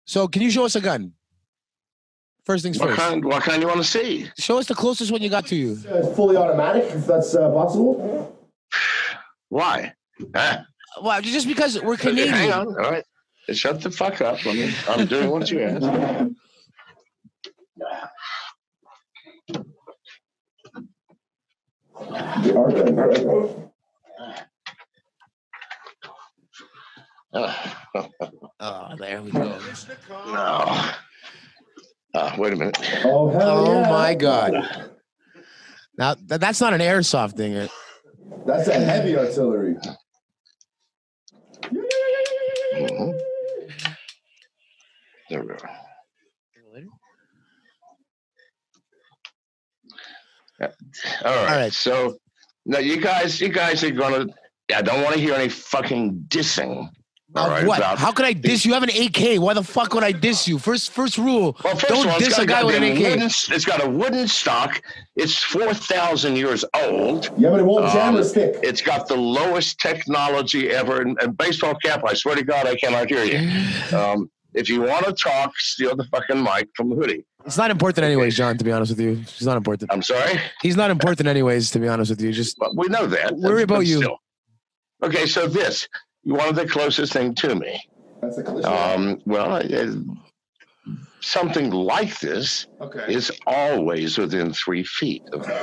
So can you show us a gun? First things first. What kind you want to see? Show us the closest one you got to you. It's fully automatic, if that's possible. Why? Huh? Well, just because we're Canadian. Hang on. All right. Shut the fuck up. I'm doing what you asked. Oh, there we go. No. Wait a minute. Oh, hell yeah. My God. Now, that's not an airsoft thing. That's a heavy artillery. Mm-hmm. There we go. Yeah. All right. So now you guys are gonna. I don't want to hear any fucking dissing. All right. What? How could I diss you? You have an AK. Why the fuck would I diss you? First rule. Well, first don't of all, diss a guy with an AK. It's got a wooden stock. It's 4,000 years old. Yeah, but it won't jam or stick. It's got the lowest technology ever. And baseball cap, I swear to God, I cannot hear you. If you want to talk, steal the fucking mic from Hoodie. It's not important anyways, John, to be honest with you. He's not important. I'm sorry? He's not important anyways, to be honest with you. Well, we know that. Worry about you. Still. Okay, so you wanted the closest thing to me. That's the closest. Something like this is always within 3 feet of me.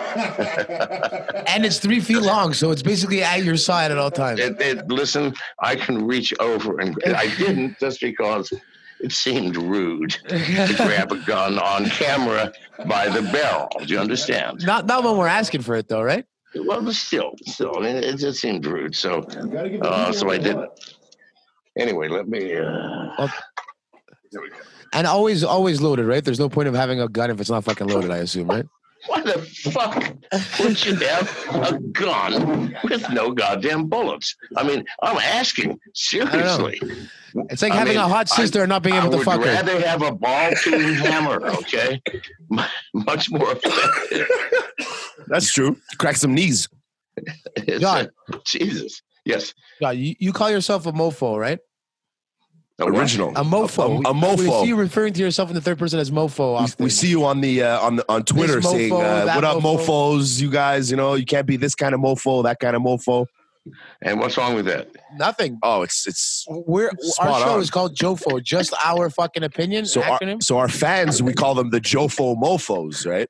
And it's 3 feet long, so it's basically at your side at all times. Listen, I can reach over, and I didn't just because it seemed rude to grab a gun on camera by the barrel. Do you understand? Not when we're asking for it, though, right? Well, but still, I mean, it just seemed rude. So I didn't. Anyway, let me. There we go. And always loaded, right? There's no point of having a gun if it's not fucking loaded, I assume, right? Why the fuck would you have a gun with no goddamn bullets? I mean, I'm asking seriously. It's like having a hot sister and not being able to fuck her. I would rather have a ball-peen hammer, okay? Much more effective. That's true. Crack some knees. John. Jesus. Yes. John, you call yourself a mofo, right? Original. A mofo. A mofo. We see you referring to yourself in the third person as mofo often. We see you on the on Twitter this saying, mofo, "What up, mofo. mofos? You guys, you can't be this kind of mofo, that kind of mofo." And what's wrong with that? Nothing. Oh, it's our show is called Jofo, just our fucking opinion. So our fans, we call them the Jofo mofos, right?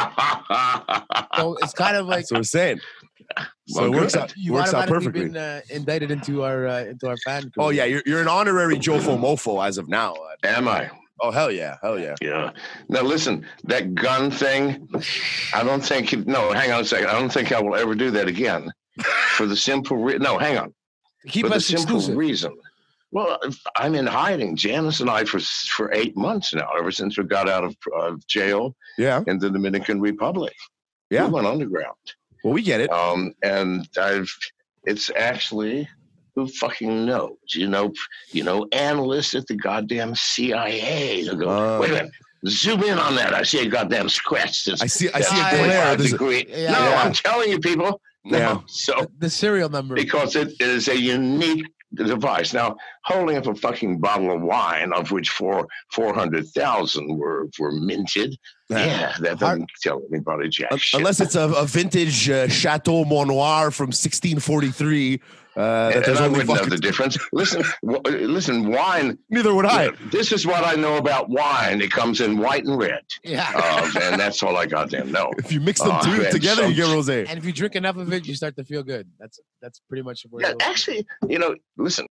So it's kind of like that's what we're saying. So it works out perfectly. Been indicted into our fan group. Oh yeah, you're an honorary Jofo mofo as of now. Am I? Oh hell yeah. Yeah. Now listen, that gun thing. I don't think. No, hang on a second. I don't think I will ever do that again. For the simple no, hang on. Keep us exclusive. Reason. Well, I'm in hiding. Janice and I for 8 months now, ever since we got out of jail. Yeah. In the Dominican Republic. Yeah. We went underground. Well, we get it. And it's actually, who fucking knows? Analysts at the goddamn CIA. They'll go, wait a minute, zoom in on that. I see a goddamn scratch. I see a glare. I'm telling you, people. No. Yeah. So the serial number. Because it is a unique device. Now, holding up a fucking bottle of wine, of which 400,000 were minted. Yeah, that doesn't tell anybody jack shit. Unless it's a vintage Chateau Monoir from 1643. And I wouldn't know the difference. Listen, wine. Neither would I. This is what I know about wine. It comes in white and red. Yeah. And that's all I goddamn know. If you mix them together, you get rosé. And if you drink enough of it, you start to feel good. That's pretty much what actually, listen,